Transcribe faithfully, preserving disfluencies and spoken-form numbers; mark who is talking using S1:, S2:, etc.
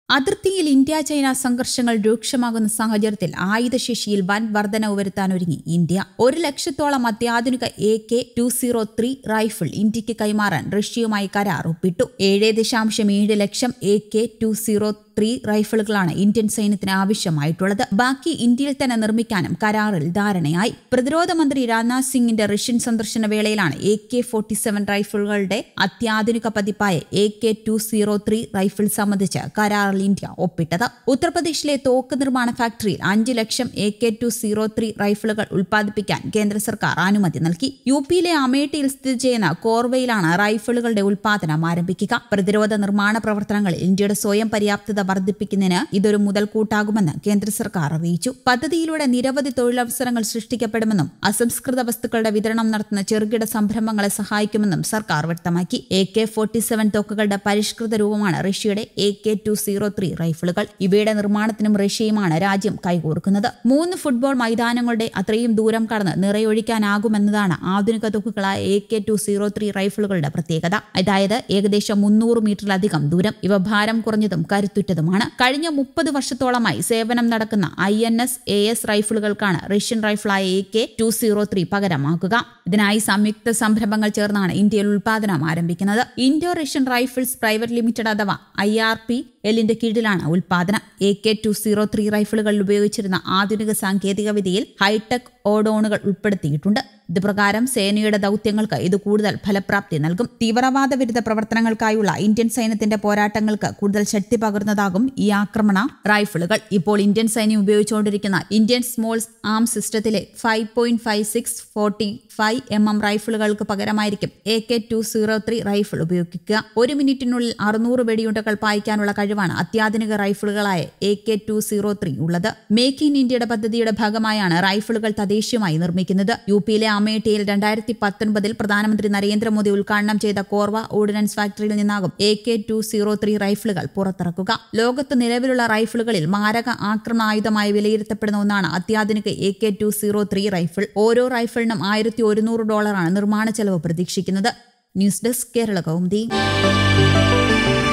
S1: അതിർത്തിയിൽ India China സംഘർഷങ്ങൾ രൂക്ഷമാകുന്ന സാഹചര്യത്തിൽ ആയുധശേഷിയിൽ വൻ വർധനവ് വരുത്താനൊരുങ്ങി ഇന്ത്യ. ഒരു ലക്ഷത്തോളം അത്യാധുനിക A K two zero three rifle ഇന്ത്യക്ക് കൈമാറാൻ റഷ്യയുമായി കരാർ ഒപ്പിട്ടു. ഏഴ് ദശാംശം ഏഴ് ലക്ഷം A K two zero three റൈഫിളുകളാണ് ഇന്ത്യൻ സൈന്യത്തിന് ആവശ്യമായിട്ടുള്ളത്. ബാക്കി ഇന്ത്യയിൽ തന്നെ നിർമ്മിക്കാനും കരാറിൽ ധാരണയായി. പ്രതിരോധ മന്ത്രി രാജ്നാഥ് സിംഗിന്റെ റഷ്യൻ സന്ദർശന വേളയിലാണ് എ കെ ഫോർട്ടി സെവൻ റൈഫിളുകളുടെ അത്യാധുനിക പതിപ്പായ A K two zero three rifle സംബന്ധിച്ച് കരാറിൽ ഇന്ത്യ ഒപ്പിട്ടത്. ഉത്തർപ്രദേശിലെ തോക്ക് നിർമ്മാണ ഫാക്ടറിയിൽ അഞ്ചു ലക്ഷം A K two zero three റൈഫിളുകൾ ഉൽപ്പാദിപ്പിക്കാൻ കേന്ദ്ര സർക്കാർ അനുമതി നൽകി. യു പിയിലെ അമേഠിയിൽ സ്ഥിതി ചെയ്യുന്ന കോർവയിലാണ് റൈഫിളുകളുടെ ഉൽപ്പാദനം ആരംഭിക്കുക. പ്രതിരോധ നിർമ്മാണ പ്രവർത്തനങ്ങളിൽ ഇന്ത്യയുടെ സ്വയം പര്യാപ്തത വർദ്ധിപ്പിക്കുന്നതിന് ഇതൊരു മുതൽക്കൂട്ടാകുമെന്ന് കേന്ദ്ര സർക്കാർ അറിയിച്ചു. പദ്ധതിയിലൂടെ നിരവധി തൊഴിലവസരങ്ങൾ സൃഷ്ടിക്കപ്പെടുമെന്നും അസംസ്കൃത വസ്തുക്കളുടെ വിതരണം നടത്തുന്ന ചെറുകിട സംരംഭങ്ങളെ സഹായിക്കുമെന്നും സർക്കാർ വ്യക്തമാക്കി. എ കെ ഫോർട്ടി സെവൻ തോക്കുകളുടെ പരിഷ്കൃത രൂപമാണ് റഷ്യയുടെ A K two zero three റൈഫിളുകൾ. ഇവയുടെ നിർമ്മാണത്തിനും റഷ്യയുമാണ് രാജ്യം കൈകോർക്കുന്നത്. മൂന്ന് ഫുട്ബോൾ മൈതാനങ്ങളുടെ അത്രയും ദൂരം കടന്ന് നിറയൊഴിക്കാനാകുമെന്നതാണ് ആധുനിക തോക്കുകളായ A K two zero three റൈഫിളുകളുടെ പ്രത്യേകത. അതായത് ഏകദേശം മുന്നൂറ് മീറ്ററിലധികം ദൂരം. ഇവ ഭാരം കുറഞ്ഞതും കരുത്തുറ്റതുമാണ്. കഴിഞ്ഞ മുപ്പത് വർഷത്തോളമായി സേവനം നടക്കുന്ന I N S A S റൈഫിളുകൾക്കാണ് റഷ്യൻ റൈഫിളായ A K two zero three പകരമാക്കുക. ഇതിനായി സംയുക്ത സംരംഭങ്ങൾ ചേർന്നാണ് ഇന്ത്യയിൽ ഉൽപാദനം ആരംഭിക്കുന്നത്. Indo Russian rifles private limited അഥവാ ഐ ആർ പി എല്ലിന്റെ കീഴിലാണ് ഉൽപാദനം. A K two zero three റൈഫിളുകളിൽ ഉപയോഗിച്ചിരുന്ന ആധുനിക സാങ്കേതിക വിദ്യയിൽ ഹൈടെക് ഓഡോണുകൾ ഉൾപ്പെടുത്തിയിട്ടുണ്ട്. ഇതുപ്രകാരം സേനയുടെ ദൌത്യങ്ങൾക്ക് ഇത് കൂടുതൽ ഫലപ്രാപ്തി നൽകും. തീവ്രവാദ വിരുദ്ധ പ്രവർത്തനങ്ങൾക്കായുള്ള ഇന്ത്യൻ സൈന്യത്തിന്റെ പോരാട്ടങ്ങൾക്ക് കൂടുതൽ ശക്തി പകർന്നതാകും ഈ ആക്രമണ റൈഫിളുകൾ. ഇപ്പോൾ ഇന്ത്യൻ സൈന്യം ഉപയോഗിച്ചുകൊണ്ടിരിക്കുന്ന ഇന്ത്യൻ സ്മോൾ ആം സിസ്റ്റത്തിലെ five point five six forty five M M റൈഫിളുകൾക്ക് പകരമായിരിക്കും A K two zero three rifle ഉപയോഗിക്കുക. ഒരു മിനിറ്റിനുള്ളിൽ അറുന്നൂറ് വെടിയുണ്ടകൾ പായിക്കാനുള്ള കഴിവാണ് അത്യാധുനിക റൈഫിളുകളായ A K two zero three ഉള്ളത്. മേക്ക് ഇൻ ഇന്ത്യയുടെ പദ്ധതിയുടെ ഭാഗമായാണ് റൈഫിളുകൾ തദ്ദേശീയമായി നിർമ്മിക്കുന്നത്. യു പിയിലെ അമേഠിയിൽ രണ്ടായിരത്തി പത്തൊൻപതിൽ പ്രധാനമന്ത്രി നരേന്ദ്രമോദി ഉദ്ഘാടനം ചെയ്ത കോർവ ഓർഡിനൻസ് ഫാക്ടറിയിൽ നിന്നാകും A K two zero three റൈഫിളുകൾ പുറത്തിറക്കുക. ലോകത്ത് നിലവിലുള്ള റൈഫിളുകളിൽ മാരക ആക്രമണായുധമായി വിലയിരുത്തപ്പെടുന്ന ഒന്നാണ് അത്യാധുനിക A K two zero three rifle. ഓരോ റൈഫിളിനും ആയിരത്തി ഒരുന്നൂറ് ഡോളറാണ് നിർമ്മാണ ചെലവ് പ്രതീക്ഷിക്കുന്നത്. News desk Kerala Kaumudi.